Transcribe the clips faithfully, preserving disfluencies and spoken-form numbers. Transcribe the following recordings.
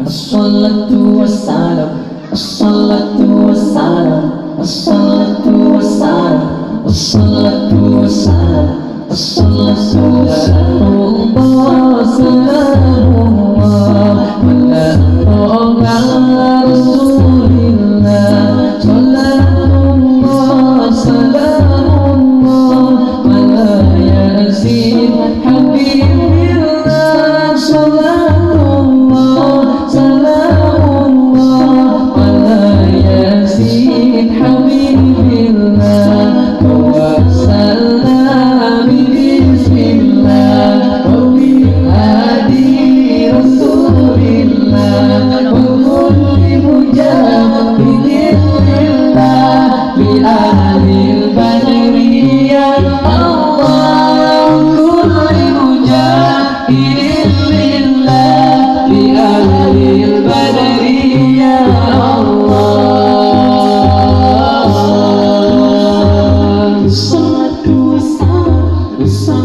As-salatu wassalam, as-salatu wassalam, as-salatu wassalam, as-salatu wassalam, as-salatu wassalam. Salamullah ala Rasulillah. Salamullah, salamullah ala Yasin Habibillah. Salamullah, salamullah ala Yasin Habibillah. Wa salam bismillah wa bihadi Rasulillah wa kulli mujahidin lillah bi ahlil badriyah. Allah kulli mujahidin lillah bi ahlil badriyah. Allah salatu wassalam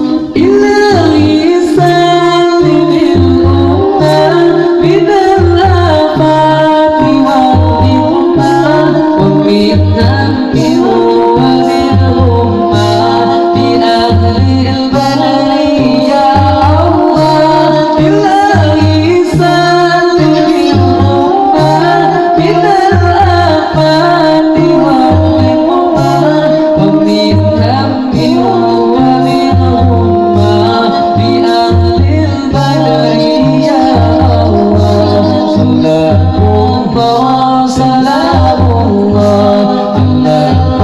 ilahi salimil ummah minal afati wal ummah wa min hammin wa min ummah bi ahlil badriyah. Allah ilahi salimil ummah minal afati wal ummah wa min hammin wa min ummah bi ahlil badriyah. Allah salamullah, salamullah ala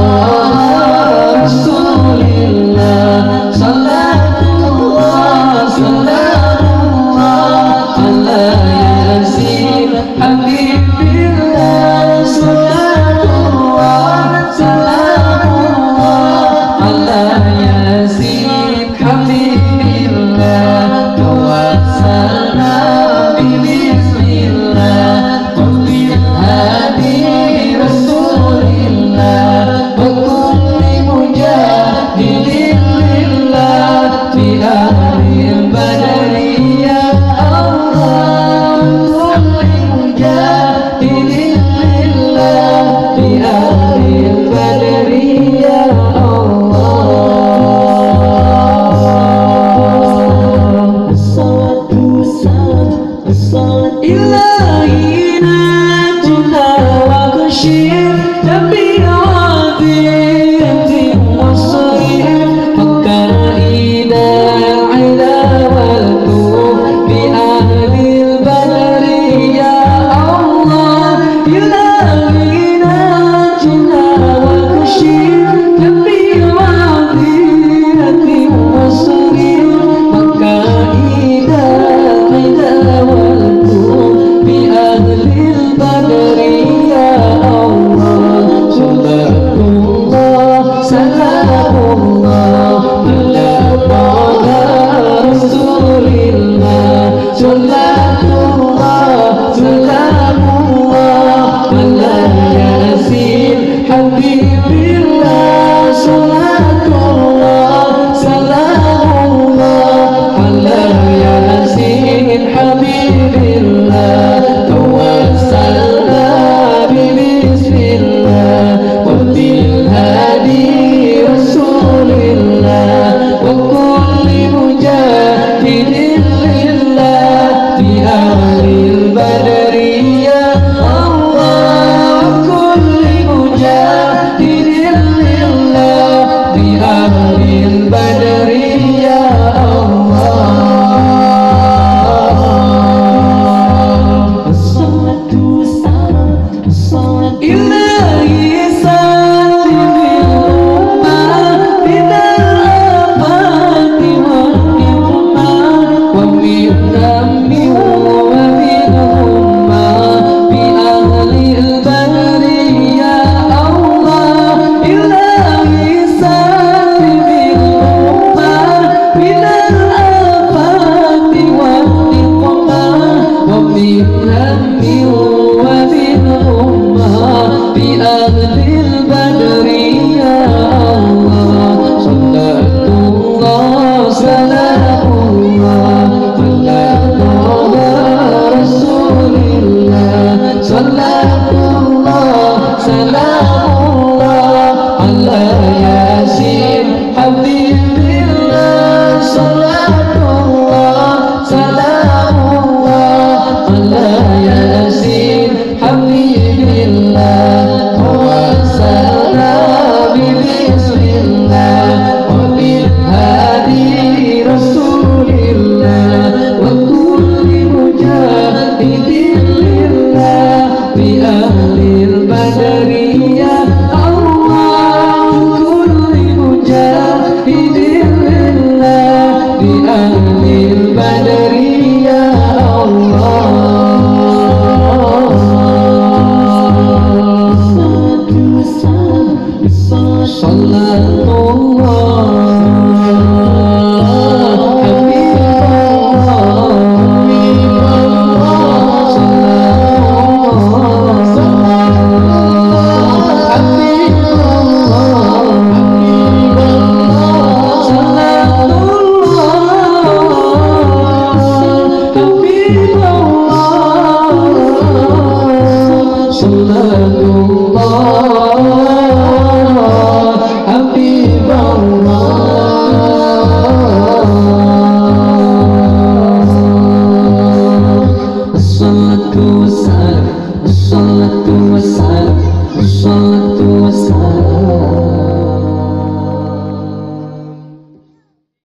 Rasulillah. Salamullah, salamullah ala Yasin Habibillah. Salamullah, salamullah ala Yasin Habibillah. Tawassalna bismillah wa bihadi Rasulillah wa kulli mujahidin lillah bi ahlil badriyah. Allah kulli mujahidin lillah bi ahlil badriyah. Allah salatu wassalam, as-salatu